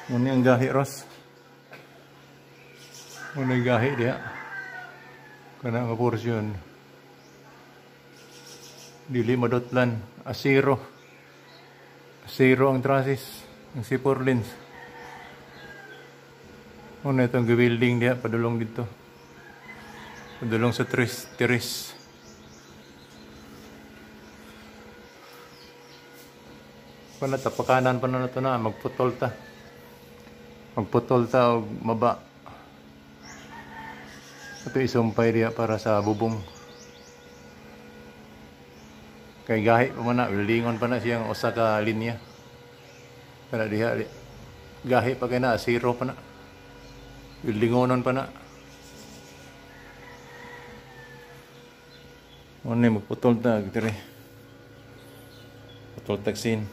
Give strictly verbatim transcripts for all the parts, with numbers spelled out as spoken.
Muna ang gahi, Ross. Muna yung gahi dia. Kana nga porsyon. Dili madotlan. Asiro. Asiro ang trasis. Ang si Porlins. Muna itong building dia. Padulong dito. Padulong sa tris. Tiris. Panata, pakanan pa na ito na. Magputol ta. Magputol ta o maba. Ito isumpay diya para sa bubong. Kay gahi pa man na. Wilingon pa na siyang usa ka linya. Kana diha. Gahi pa kay na. Zero pa na. Wilingonon pa na. Ano magputol ta. Putol taksin.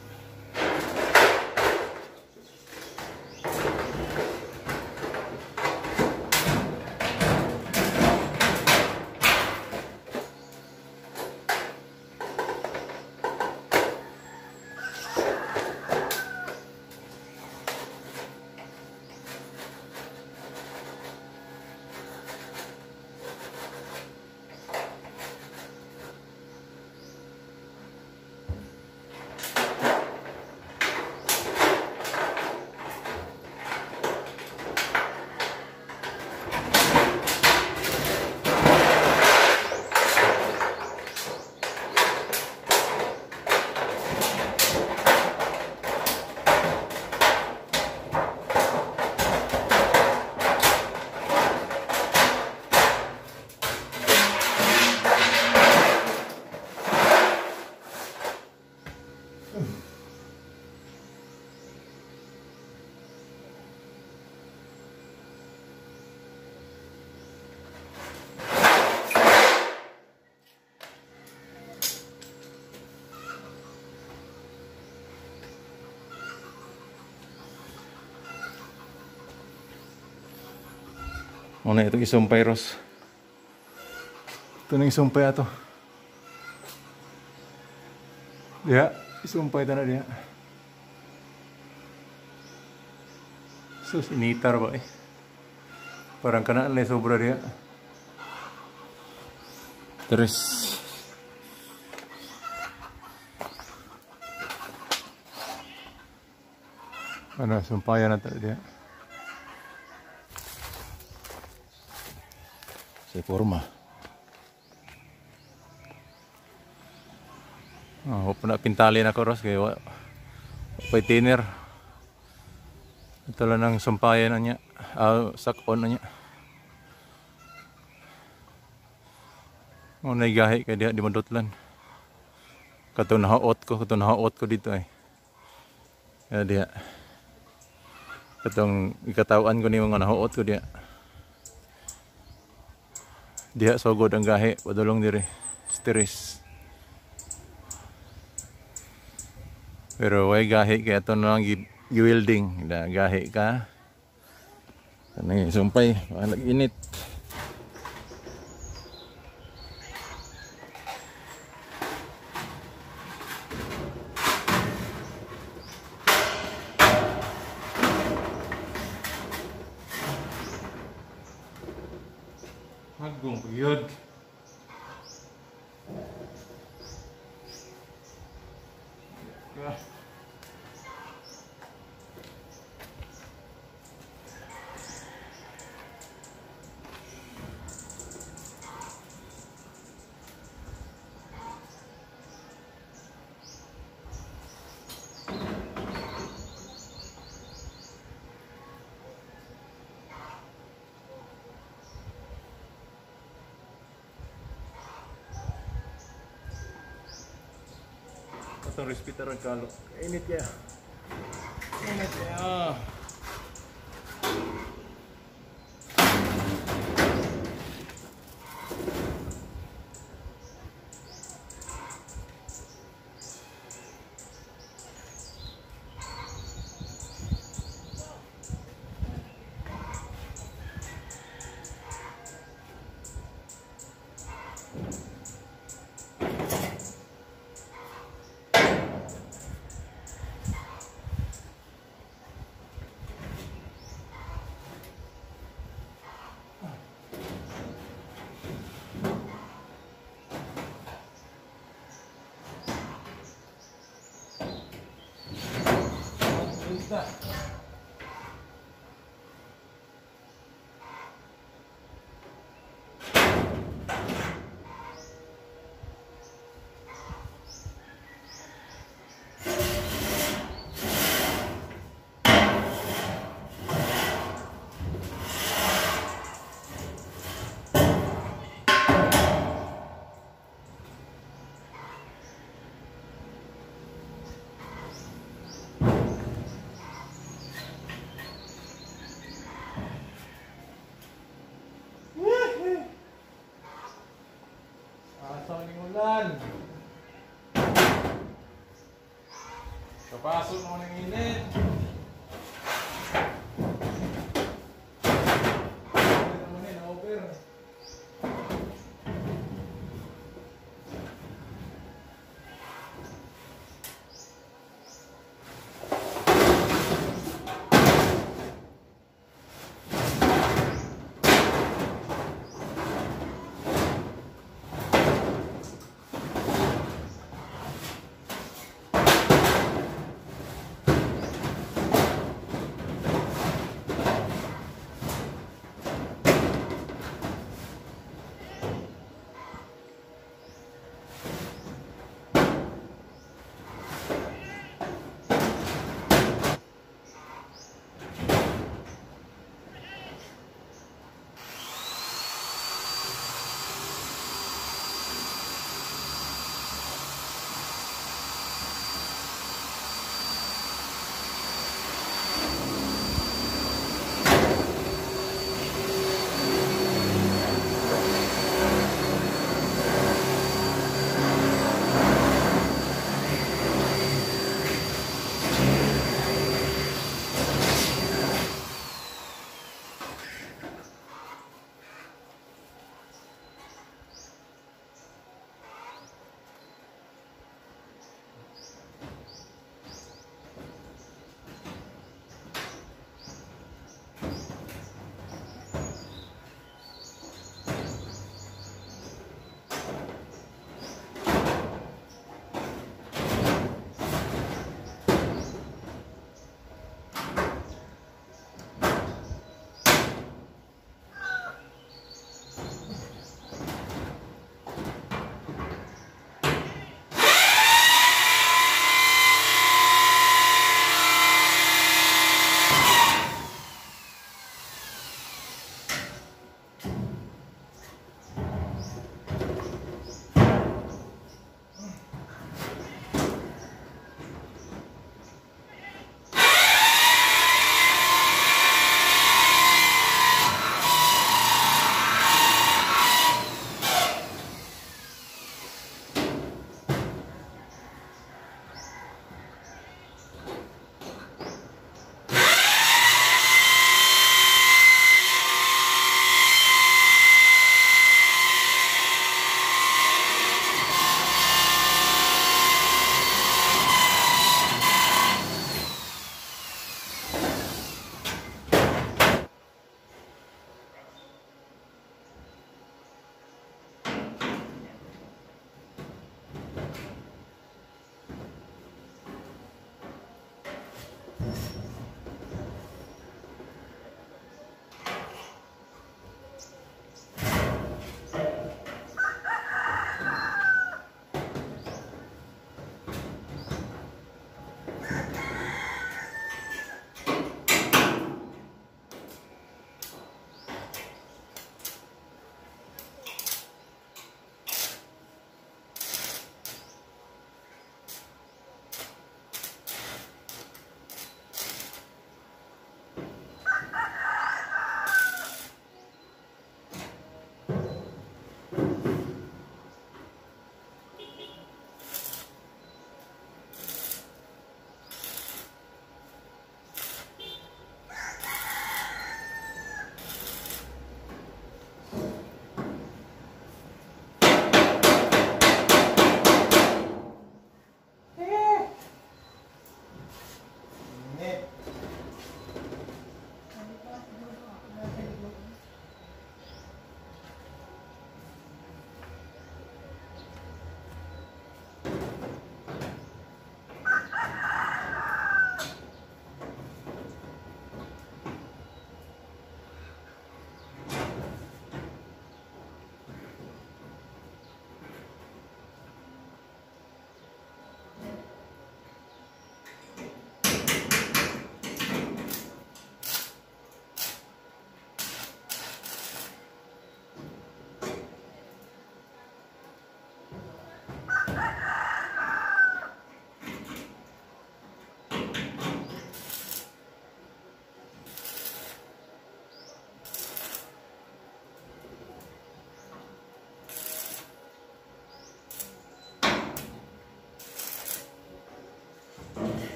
Muna itong isumpay, Ross. Ito na isumpay ato. Diya, isumpay ito na diya. Sus, initar ba eh. Parang kanaan na sobra diya. Terus. Ano, sumpayan na ito diya. Sa forma. Oh, huwag na pintali na ko, Ross. Kaya wapay thinner. Ito lang ang sumpayan na niya. Uh, sakon na niya. Oh, naigahi kaya diha di madutlan. Kato nahaot ko. Kato nahaot ko dito eh. Kaya diha. Katong ikatawan ko ni mga nahaot ko diha. Diha sogod ang gahi, padulong diri, stiris. Pero way gahi kaya ito na lang gi-welding, gahi ka. Ano yung sumpay, nag-init. Hagong yun. Itong respitar ang kalo. Init kaya. Init kaya. na. Asang ning ulan. Kapasok mo ng init. Ano naman eh, na-over.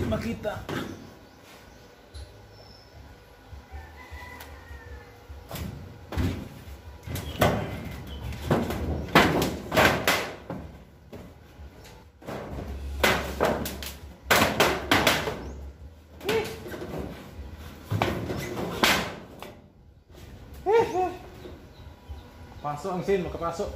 makita. Pasok ang sin, makapasok.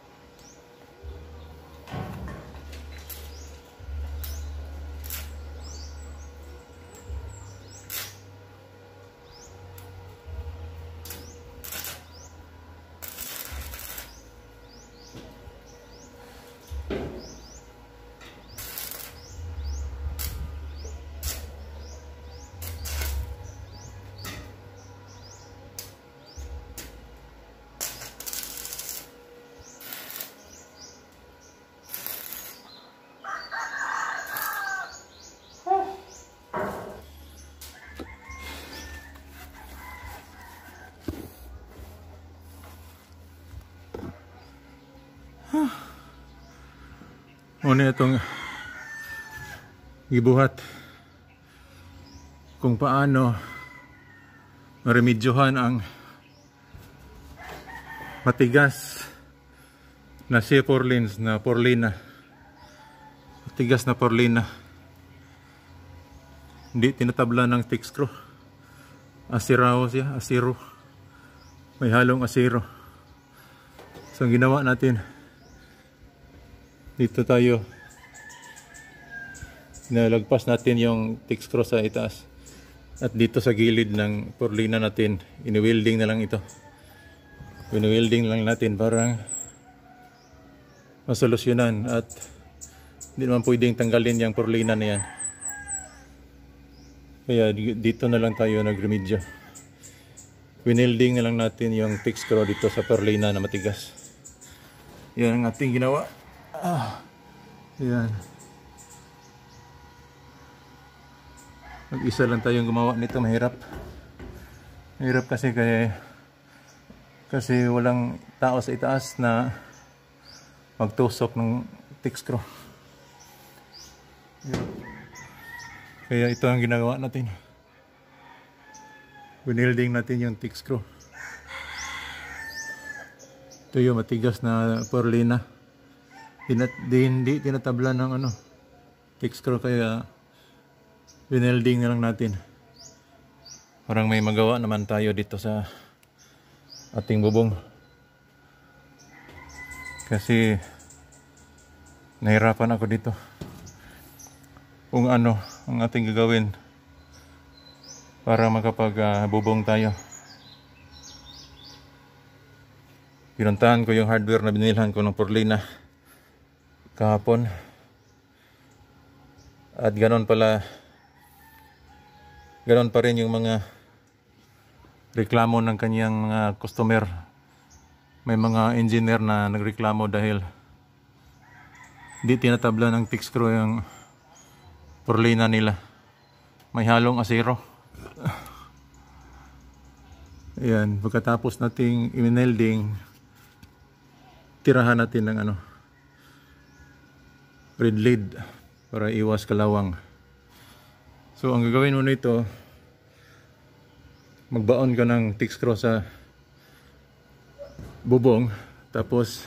Muna itong gibuhat kung paano maremedyohan ang matigas na sea purlins na porlina. Matigas na porlina. Hindi tinatabla ng thick screw. Asiraw siya, asiro. May halong asiro. So ang ginawa natin, dito tayo nalagpas natin yung thick screw sa itaas, at dito sa gilid ng porlina natin ini-welding na lang ito. Ini-welding lang natin para masolusyonan, at hindi naman pwedeng tanggalin yung porlina na yan. Kaya dito na lang tayo nagremedyo. Winelding na lang natin yung thick screw dito sa porlina na matigas. Yan ang ating ginawa. Ah, yan. Mag-isa lang tayong gumawa nito, mahirap. Mahirap kasi kaya kasi walang tao sa itaas na magtusok ng thick screw. Yan. Kaya ito ang ginagawa natin. Winelding natin yung thick screw. Ito yung matigas na porlina. Tinat, hindi tinatabla ng ano, thick screw, kaya winelding na lang natin. Parang may magawa naman tayo dito sa ating bubong. Kasi nahirapan ako dito kung ano ang ating gagawin para makapag uh, bubong tayo. Pinuntahan ko yung hardware na binilhan ko ng porlina kahapon, at ganon pala, ganon pa rin yung mga reklamo ng kanyang mga customer. May mga engineer na nagreklamo dahil di tinatabla ng thick screw yung porlina nila, may halong asero. Ayan, pagkatapos nating i-welding, tirahan natin ng ano, red lead para iwas kalawang. So ang gagawin mo nito, magbaon ka ng thick screw sa bubong, tapos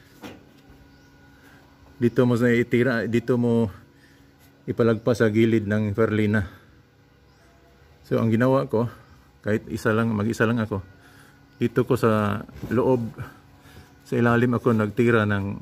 dito mo na itira, dito mo ipalagpas sa gilid ng porlina. So ang ginawa ko, kahit isa lang, mag-isa lang ako, dito ko sa loob, sa ilalim ako nagtira ng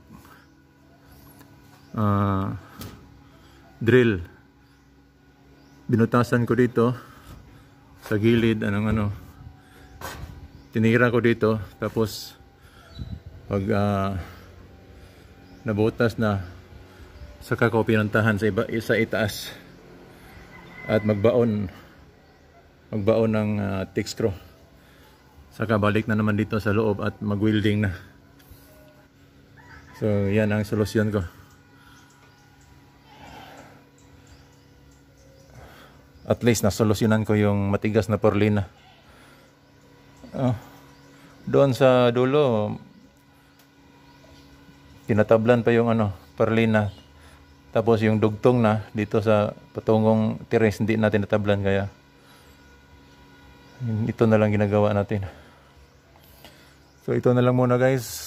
Uh, drill. Binutasan ko dito sa gilid, anong ano, tinira ko dito, tapos pag uh, nabutas na, saka ko pinuntahan sa, iba, sa itaas at magbaon magbaon ng uh, thick screw, saka balik na naman dito sa loob at mag-welding na. So yan ang solusyon ko. At least nasolusyonan ko yung matigas na porlina. Oh, doon sa dulo tinatablan pa yung ano, porlina. Tapos yung dugtong na dito sa patungong terrace hindi natin natablan, kaya ito na lang ginagawa natin. So ito na lang muna guys.